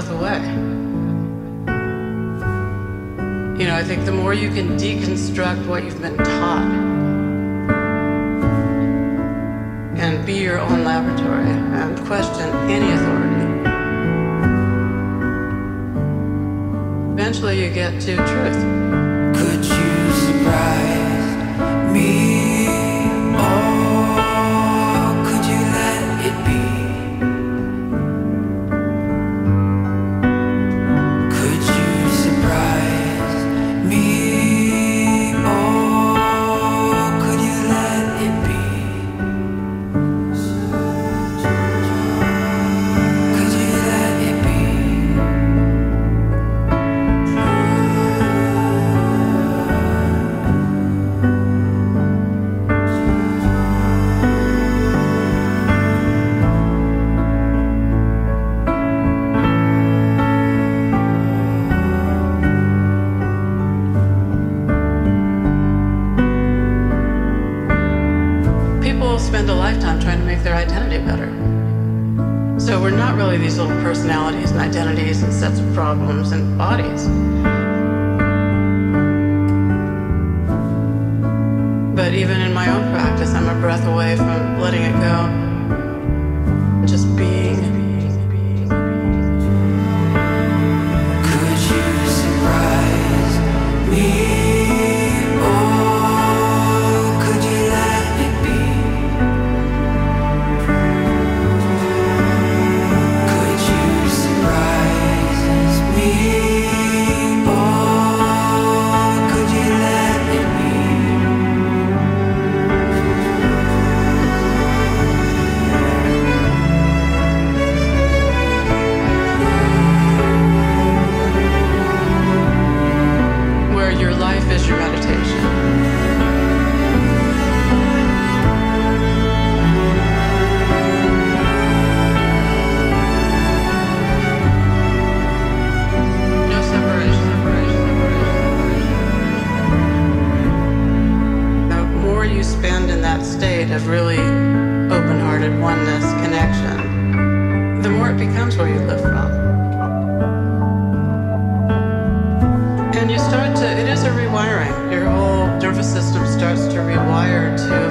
away. You know, I think the more you can deconstruct what you've been taught and be your own laboratory and question any authority, eventually you get to truth. Could you surprise me, or could you let it be? Could you surprise me, or could you let it be? Could you let it be? Spend a lifetime trying to make their identity better. So we're not really these little personalities and identities and sets of problems and bodies. But even in my own practice, I'm a breath away from letting it go. Just being. Could you surprise me, or could you let it be? Could you surprise me, or could you let it be? Where your life is your meditation. No separation. The more you spend in that state of really open-hearted oneness connection, the more it becomes where you live from. And you start to, it is a rewiring. Your whole nervous system starts to rewire to